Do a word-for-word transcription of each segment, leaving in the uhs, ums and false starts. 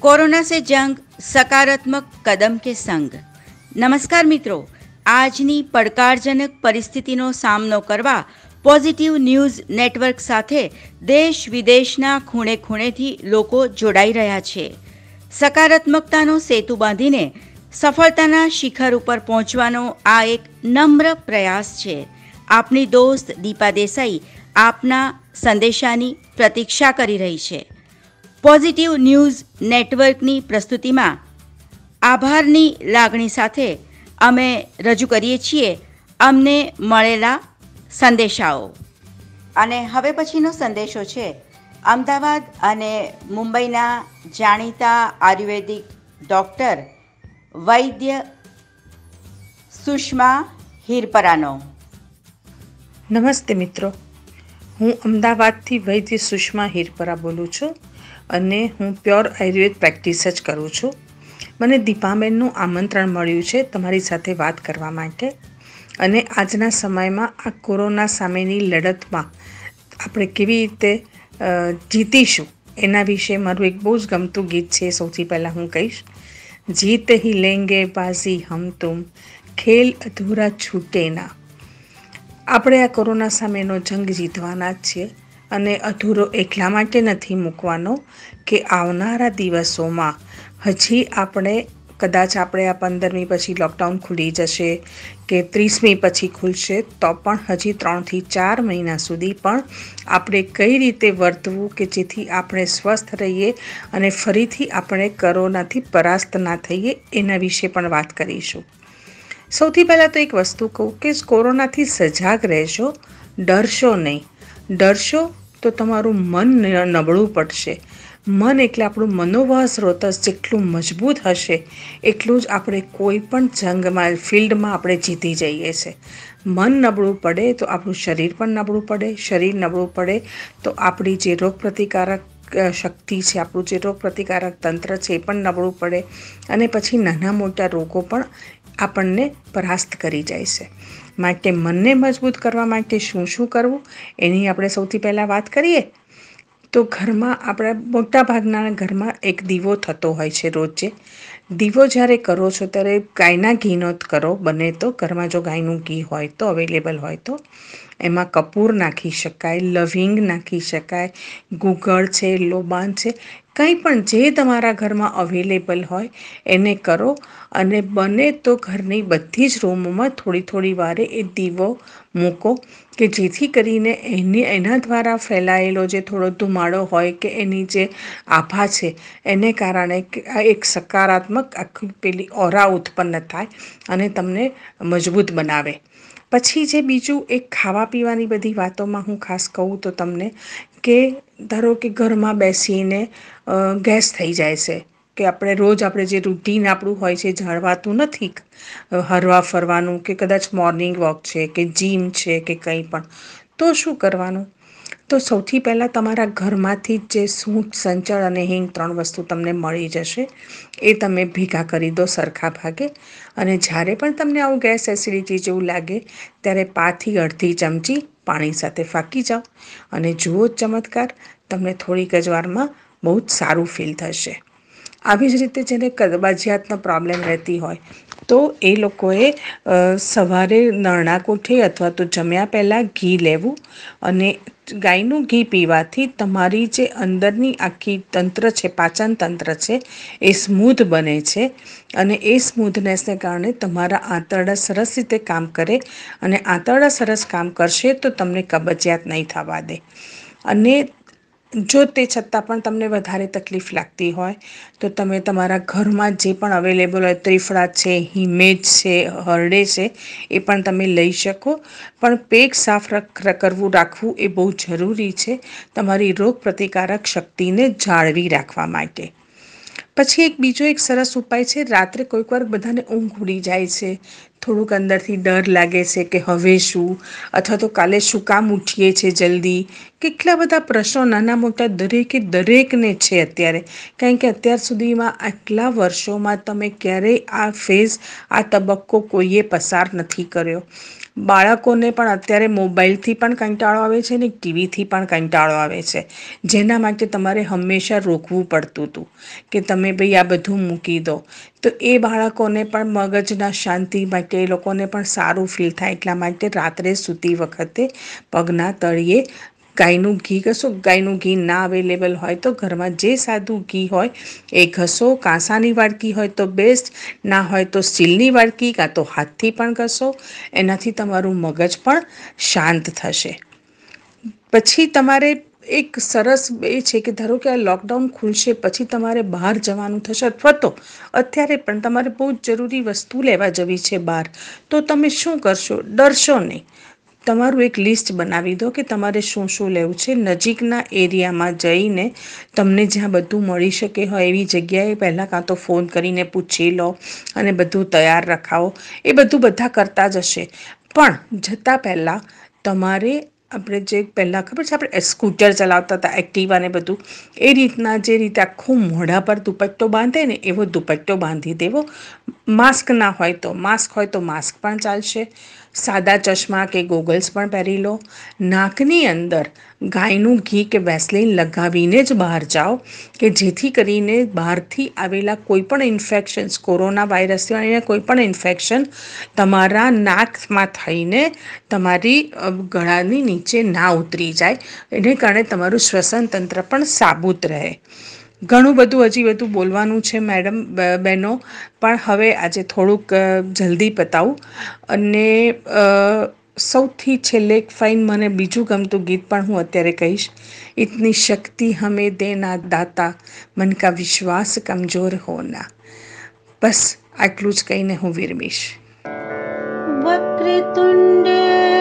Corona से जंग सकारात्मक कदम के संग। નમસ્કાર મિત્રો, આજની પડકારજનક પરિસ્થિતિનો સામનો કરવા પોઝિટિવ ન્યૂઝ નેટવર્ક સાથે દેશ વિદેશના ખૂણે ખૂણેથી લોકો જોડાઈ રહ્યા છે. સકારાત્મકતાનો સેતુ બાંધીને સફળતાના શિખર ઉપર પહોંચવાનો આ એક નમ્ર પ્રયાસ છે. આપની દોસ્ત દીપા દેસાઈ આપના સંદેશાની પ્રતીક્ષા કરી રહી છે. પોઝિટિવ ન્યૂઝ નેટવર્કની પ્રસ્તુતિમાં આભારની લાગણી સાથે અમે રજૂ કરીએ છીએ અમને મળેલા સંદેશાઓ. અને હવે પછીનો સંદેશો છે અમદાવાદ અને મુંબઈના જાણીતા આયુર્વેદિક ડૉક્ટર વૈદ્ય સુષ્મા હિરપરાનો. નમસ્તે મિત્રો, હું અમદાવાદથી વૈદ્ય સુષ્મા હિરપરા બોલું છું અને હું પ્યોર આયુર્વેદ પ્રેક્ટિસ જ કરું છું. મને દીપાબેનનું આમંત્રણ મળ્યું છે તમારી સાથે વાત કરવા માટે. અને આજના સમયમાં આ કોરોના સામેની લડતમાં આપણે કેવી રીતે જીતીશું એના વિશે મારું એક બહુ જ ગમતું ગીત છે. સૌથી પહેલાં હું કહીશ, જીત હી લેંગે બાઝી હમ તુમ, ખેલ અધૂરા છૂટે ના. આપણે આ કોરોના સામેનો જંગ જીતવાના જ છીએ અને અધૂરો એટલા માટે નથી મૂકવાનો કે આવનારા દિવસોમાં હજી આપણે કદાચ આપણે આ પંદરમી પછી લોકડાઉન ખુલી જશે કે ત્રીસમી પછી ખુલશે તો પણ હજી ત્રણથી ચાર મહિના સુધી પણ આપણે કઈ રીતે વર્તવું કે જેથી આપણે સ્વસ્થ રહીએ અને ફરીથી આપણે કોરોનાથી પરાસ્ત ના થઈએ એના વિશે પણ વાત કરીશું. સૌથી પહેલાં તો એક વસ્તુ કહું કે કોરોનાથી સજાગ રહેશો, ડરશો નહીં. ડરશો તો તમારું મન નબળું પડશે. મન એટલે આપણું મનોભાવ સ્રોતસ જેટલું મજબૂત હશે એટલું જ આપણે કોઈ પણ જંગમાં ફિલ્ડમાં આપણે જીતી જઈએ છીએ. મન નબળું પડે તો આપણું શરીર પણ નબળું પડે. શરીર નબળું પડે તો આપણી જે રોગ પ્રતિકારક શક્તિ છે, આપણું જે રોગ પ્રતિકારક તંત્ર છે એ પણ નબળું પડે અને પછી નાના મોટા રોગો પણ આપણને પરાસ્ત કરી જાય છે. માટે મનને મજબૂત કરવા માટે શું શું કરવું એની આપણે સૌથી પહેલાં વાત કરીએ તો ઘરમાં આપણા મોટા ભાગના ઘરમાં એક દીવો થતો હોય છે રોજે. દીવો જ્યારે કરો છો ત્યારે ગાયના ઘીનો જ કરો, બને તો ઘરમાં જો ગાયનું ઘી હોય તો અવેલેબલ હોય તો એમાં કપૂર નાખી શકાય, લવિંગ નાખી શકાય, ગુગળ છે, લોબાન છે, કંઈ પણ જે તમારા ઘરમાં અવેલેબલ હોય એને કરો. અને બને તો ઘરની બધી જ રૂમોમાં થોડી થોડી વારે એ દીવો મૂકો કે જેથી કરીને એને એના દ્વારા ફેલાયેલો જે થોડો ધુમાડો હોય કે એની જે આભા છે એને કારણે એક સકારાત્મક આખી પેલી ઓરા ઉત્પન્ન થાય અને તમને મજબૂત બનાવે. પછી જે બીજું એક ખાવા પીવાની બધી વાતોમાં હું ખાસ કહું તો તમને કે ધારો કે ઘરમાં બેસીને ગેસ થઈ જાય છે કે આપણે રોજ આપણે જે રૂટીન આપણું હોય છે જાળવાતું નથી, હરવા ફરવાનું કે કદાચ મોર્નિંગ વોક છે કે જીમ છે કે કંઈ પણ, તો શું કરવાનું? તો સૌથી પહેલાં તમારા ઘરમાંથી જ જે સૂંઠ, સંચળ અને હિંગ ત્રણ વસ્તુ તમને મળી જશે એ તમે ભેગા કરી દો સરખા ભાગે. અને જ્યારે પણ તમને આવું ગેસ એસિડિટી જેવું લાગે ત્યારે પાંચથી અડધી ચમચી પાણી સાથે ફાંકી જાઓ અને જુઓ ચમત્કાર, તમને થોડીક જ વારમાં બહુ જ સારું ફીલ થશે. આવી જ રીતે જેને કબજિયાતનો પ્રોબ્લેમ રહેતી હોય તો એ લોકોએ સવારે નરણા કોઠે અથવા તો જમ્યા પહેલાં ઘી લેવું અને ગાયનું ઘી પીવાથી તમારી જે અંદરની આખી તંત્ર છે, પાચન તંત્ર છે એ સ્મૂધ બને છે અને એ સ્મૂધનેસને કારણે તમારા આંતરડા સરસ રીતે કામ કરે અને આંતરડા સરસ કામ કરશે તો તમને કબજિયાત નહીં થવા દે. અને જો તે છતાં પણ તમને વધારે તકલીફ લાગતી હોય તો તમે તમારા ઘરમાં જે પણ અવેલેબલ હોય, ત્રિફળા છે, હિમેજ છે, હરડે છે, એ પણ તમે લઈ શકો. પણ પેટ સાફ કરવું રાખવું એ બહુ જરૂરી છે તમારી રોગ પ્રતિકારક શક્તિને જાળવી રાખવા માટે. પછી એક બીજો એક સરસ ઉપાય છે, રાત્રે કોઈક વાર બધાને ઊંઘ ઉડી જાય છે થોડુંક અંદરથી ડર લાગે છે કે હવે શું, અથવા તો કાલે શું કામ ઉઠીએ છીએ જલ્દી. કેટલા બધા પ્રશ્નો નાના મોટા દરેકે દરેકને છે અત્યારે. કારણ કે અત્યાર સુધીમાં આટલા વર્ષોમાં તમે ક્યારેય આ ફેઝ આ તબક્કો કોઈએ પસાર નથી કર્યો. બાળકોને પણ અત્યારે મોબાઈલથી પણ કંટાળો આવે છે ને ટીવીથી પણ કંટાળો આવે છે, જેના માટે તમારે હંમેશા રોકવું પડતું હતું કે તમે ભાઈ આ બધું મૂકી દો. તો એ બાળકોને પણ મગજના શાંતિ માટે એ લોકોને પણ સારું ફીલ થાય એટલા માટે રાત્રે સૂતી વખતે પગના તળિયે ગાયનું ઘી ઘસો. ગાયનું ઘી ના અવેલેબલ હોય તો ઘરમાં જે સાદું ઘી હોય એ ઘસો. કાંસાની વાડકી હોય તો બેસ્ટ, ના હોય તો સ્ટીલની વાડકી કાં તો હાથથી પણ ઘસો. એનાથી તમારું મગજ પણ શાંત થશે. પછી તમારે એક સરસ એ છે કે ધારો કે આ લોકડાઉન ખુલશે પછી તમારે બહાર જવાનું થશે, અથવા તો અત્યારે પણ તમારે બહુ જ જરૂરી વસ્તુ લેવા જવી છે બહાર, તો તમે શું કરશો? ડરશો નહીં. તમારું એક લિસ્ટ બનાવી દો કે તમારે શું શું લેવું છે. નજીકના એરિયામાં જઈને તમને જ્યાં બધું મળી શકે હોય એવી જગ્યાએ પહેલાં કાં તો ફોન કરીને પૂછી લો અને બધું તૈયાર રખાવો. એ બધું બધા કરતા જ હશે, પણ જતાં પહેલાં તમારે આપણે જે પહેલાં ખબર છે આપણે સ્કૂટર ચલાવતા હતા એક્ટિવા ને બધું, એ રીતના જે રીતે આખું મોઢા પર દુપટ્ટો બાંધે ને એવો દુપટ્ટો બાંધી દેવો. માસ્ક ના હોય તો માસ્ક હોય તો માસ્ક પણ ચાલશે. સાદા ચશ્મા કે ગોગલ્સ પણ પહેરી લો. નાકની અંદર ગાયનું ઘી કે વેસ્લીન લગાવીને જ બહાર જાઓ કે જેથી કરીને બહારથી આવેલા કોઈપણ ઇન્ફેક્શન્સ, કોરોના વાયરસથી આવીને કોઈપણ ઇન્ફેક્શન તમારા નાકમાં થઈને તમારી ગળાની નીચે ના ઉતરી જાય. એને કારણે તમારું શ્વસન તંત્ર પણ સાબુત રહે. ઘણું બધું હજી બધું બોલવાનું છે મેડમ બહેનો, પણ હવે આજે થોડુંક જલ્દી પતાવું. અને સૌથી છેલ્લે એક ફાઇન મને બીજું ગમતું ગીત પણ હું અત્યારે કહીશ. ઇતની શક્તિ હમે દેના દાતા, મન કા વિશ્વાસ કમજોર હોના. બસ આટલું જ કહીને હું વિરમીશ. વક્રતુંડે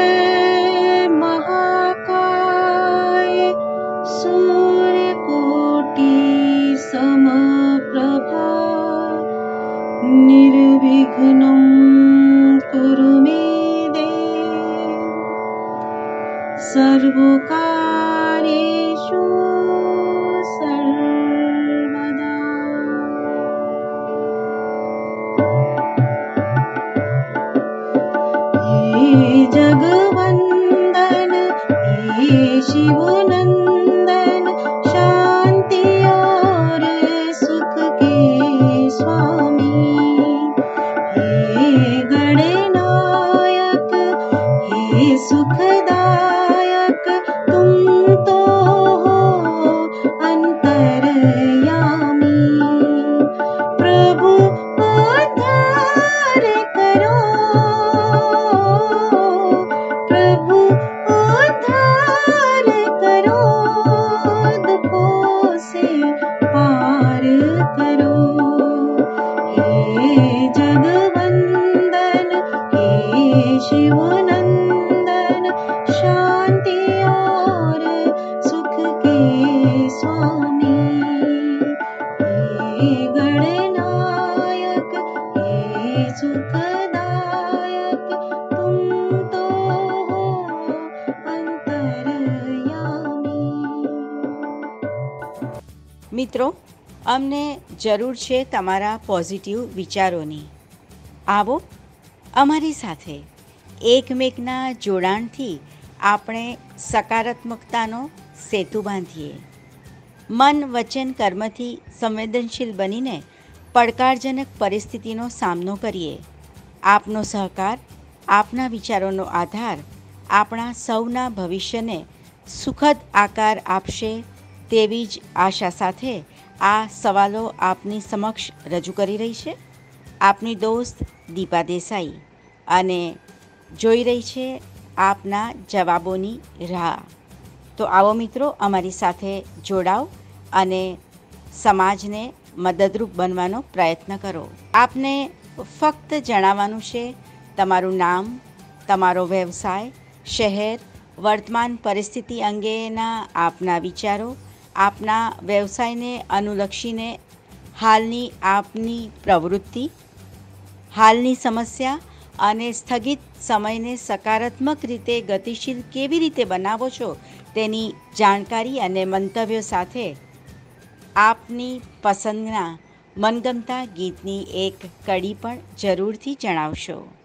મહાકાય સૂર્યકોટી સમપ્રભા નિર્વિઘ્નં કુરુ મે દેવ સર્વકાર્યેષુ સર્વદા. હે જગવંદન હે શિવનંદન શાંતિ और सुख के स्वामी, हे गणनायक हे सुखदायक तुम तो हो अंतरयामी. प्रभु उद्धार करो, प्रभु उद्धार करो, दुखों से पार करो. हे जगवंदन हे शिवनंदन शांति और सुख के स्वामी, हे गणनायक हे सुखदायक तुम तो हो अंतरयामी. મિત્રો, અમને જરૂર છે તમારા પોઝિટિવ વિચારોની. આવો અમારી સાથે એકમેકના જોડાણથી આપણે સકારાત્મકતાનો સેતુ બાંધીએ. મન વચન કર્મથી સંવેદનશીલ બનીને પડકારજનક પરિસ્થિતિનો સામનો કરીએ. આપનો સહકાર, આપના વિચારોનો આધાર આપણા સૌના ભવિષ્યને સુખદ આકાર આપશે તેવી જ આશા સાથે આ સવાલો આપની સમક્ષ રજૂ કરી રહી છે આપની દોસ્ત દીપા દેસાઈ, અને જોઈ રહી છે આપના જવાબોની રાહ. તો આવો મિત્રો, અમારી સાથે જોડાઓ અને સમાજને મદદરૂપ બનવાનો પ્રયત્ન કરો. આપને ફક્ત જણાવવાનું છે તમારું નામ, તમારો વ્યવસાય, શહેર, વર્તમાન પરિસ્થિતિ અંગેના આપના વિચારો, આપના વ્યવસાયને અનુલક્ષીને હાલની આપની પ્રવૃત્તિ, હાલની સમસ્યા, અને સ્થગિત સમયને સકારાત્મક રીતે ગતિશીલ કેવી રીતે બનાવો છો તેની જાણકારી અને મંતવ્યો સાથે આપની પસંદના મનગમતા ગીતની એક કડી પણ જરૂરથી જણાવશો.